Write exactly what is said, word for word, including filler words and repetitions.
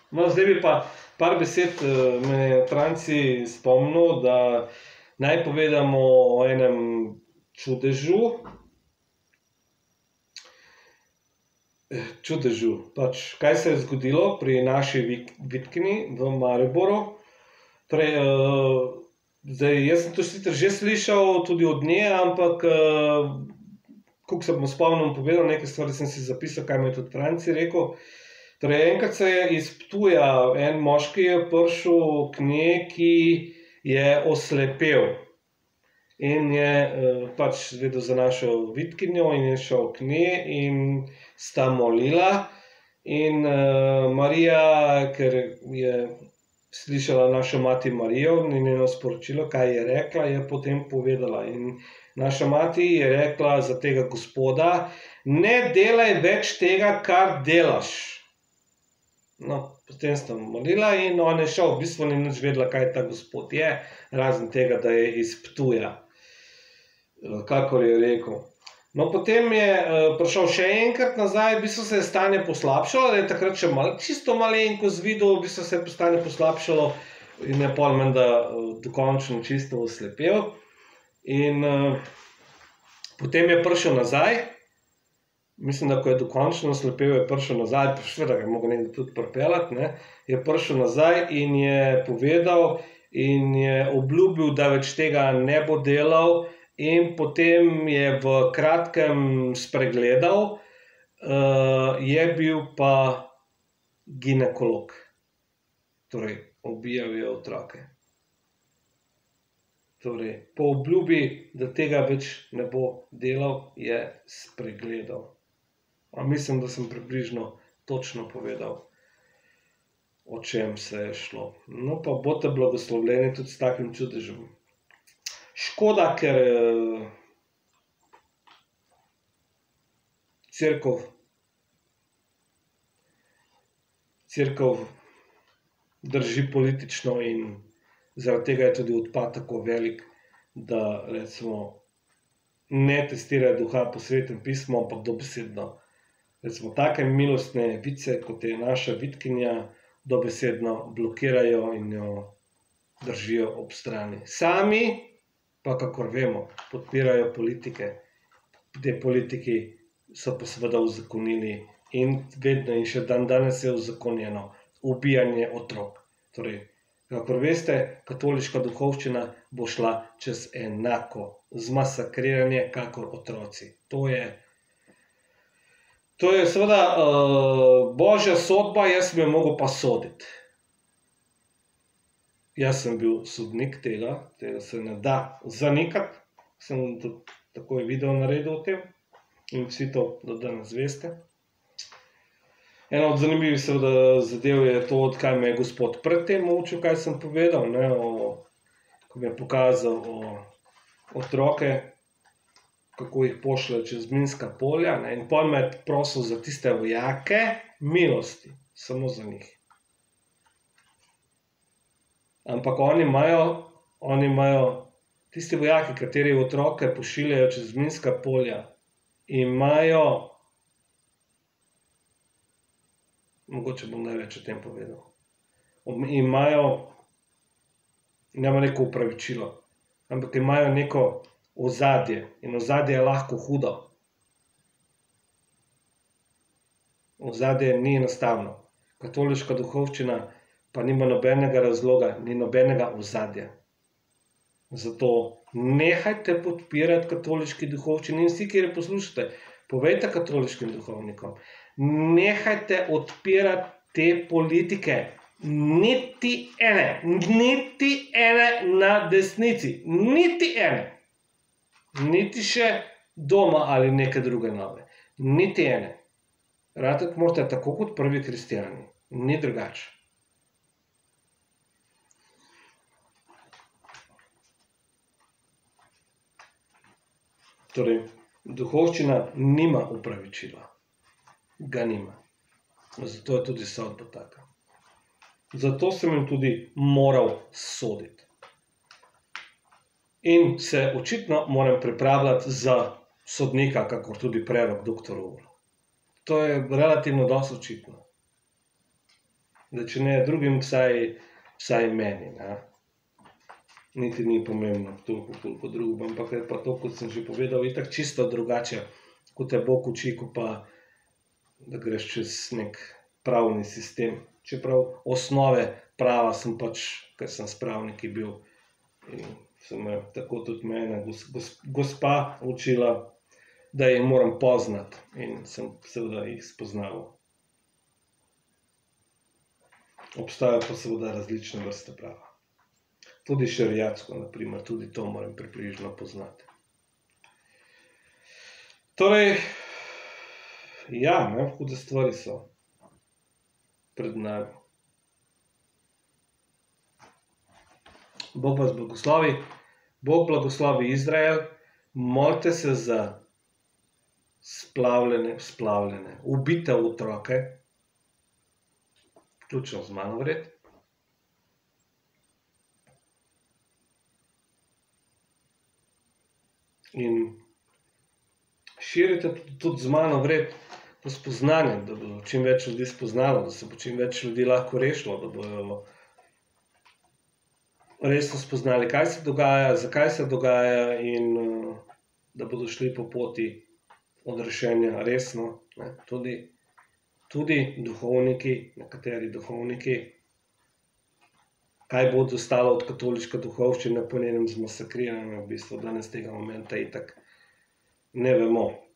No, zdaj bi pa par besed me je Franci spomnil, da naj povedamo o enem čudežu. Čudežu. Pač, kaj se je zgodilo pri naši Vitkini v Mariboru. Torej, zdaj, jaz sem to sicer že slišal tudi od nje, ampak koliko se bom spomnil povedal, nekaj stvari sem si zapisal, kaj mi je tudi Franci rekel. Torej, enkrat se je iz Ptuja en moški je prišel k njej, ki je oslepel. In je pač vedel za našo Vitkinjo in je šel k njej in sta molila. In Marija, ker je slišala našo mati Marijo in njeno sporočilo, kaj je rekla, je potem povedala. In naša mati je rekla za tega gospoda: ne delaj več tega, kar delaš. No, potem sta molila in on je šel, v bistvu ni nič vedela, kaj ta gospod je, razen tega, da je iz Ptuja, kakor je rekel. No, potem je prišel še enkrat nazaj, v bistvu se je stanje poslabšalo, da je takrat še čisto malenkost videl, v bistvu se je stanje poslabšalo in je pol menda dokončno čisto oslepel. In potem je prišel nazaj, mislim, da ko je dokončno oslepel, je prišel nazaj, pa seveda ga je mogel nekdo tudi pripeljati, ne, je prišel nazaj in je povedal in je obljubil, da več tega ne bo delal. In potem je v kratkem spregledal, je bil pa ginekolog. Torej, ubijal je otroke. Torej, po obljubi, da tega več ne bo delal, je spregledal. A mislim, da sem približno točno povedal, o čem se je šlo. No, pa bodite blagoslovljeni tudi s takim čudežem. Škoda, ker cerkev, cerkev drži politično in zaradi tega je tudi odpad tako velik, da recimo ne testirajo duha po Svetem pismu, ampak dobesedno. Recimo take milostne vice, kot je naša Vitkinja, dobesedno blokirajo in jo držijo ob strani. Sami pa, kakor vemo, podpirajo politike. Te politiki so pa seveda uzakonili in vedno in še dandanes je uzakonjeno ubijanje otrok. Torej, kakor veste, katoliška duhovščina bo šla čez enako zmasakriranje kakor otroci. To je, to je seveda božja sodba, jaz bi jo mogel pa soditi. Jaz sem bil sodnik tega, tega se ne da zanikati, sem tudi takoj video naredil o tem in vsi to do danes veste. Ena od zanimivih seveda zadev je to, kaj me je gospod pred tem učil, kaj sem povedal, ne, o, ko mi je pokazal o otroke, kako jih pošlje čez minska polja, ne, in pol me je prosil za tiste vojake milosti, samo za njih. Ampak oni imajo, oni imajo, tisti vojaki, kateri otroke pošiljajo čez minska polja, imajo, mogoče bom največ o tem povedal, imajo, ne bom rekel opravičilo, ampak imajo neko ozadje in ozadje je lahko hudo. Ozadje ni enostavno. Katoliška duhovščina pa nima nobenega razloga, ni nobenega ozadja. Zato nehajte podpirati katoliški duhovščini in vsi, kjer poslušate, povejte katoliškim duhovnikom, nehajte odpirati te politike, niti ene, niti ene na desnici, niti ene, niti še doma ali neke druge nove, niti ene. Ratati morate tako kot prvi kristjani, ni drugače. Torej, duhovščina nima opravičila. Ga nima. Zato je tudi sodba taka. Zato sem jim tudi moral soditi. In se očitno moram pripravljati za sodnika, kakor tudi prerok doktor Ur. To je relativno dosti očitno. Da če ne drugim, vsaj, vsaj meni. Ne? Niti ni pomembno toliko, koliko drugim, ampak je pa to, kot sem že povedal, itak čisto drugače, kot te Bog uči, ko pa da greš čez nek pravni sistem. Čeprav osnove prava sem pač, ker sem s pravniki bil in sem me tako tudi mene gos, gos, gospa učila, da jih moram poznati in sem seveda jih spoznaval. Obstajajo pa seveda različne vrste prava. Tudi šeriatsko, na primer, tudi to moram približno poznati. Torej, ja, ne, hude stvari so pred nami. Bog vas blagoslovi, Bog blagoslovi Izrael, molite se za splavljene, splavljene, ubite otroke, vključno z mano vred. In širite tudi z mano vred to spoznanje, da bo čim več ljudi spoznalo, da se bo čim več ljudi lahko rešilo, da bojo resno spoznali, kaj se dogaja, zakaj se dogaja in da bodo šli po poti odrešenja resno. Ne, tudi, tudi duhovniki, nekateri duhovniki, kaj bo ostalo od katoliške duhovščine po njenem zmasakriranju, v bistvu danes tega momenta itak ne vemo.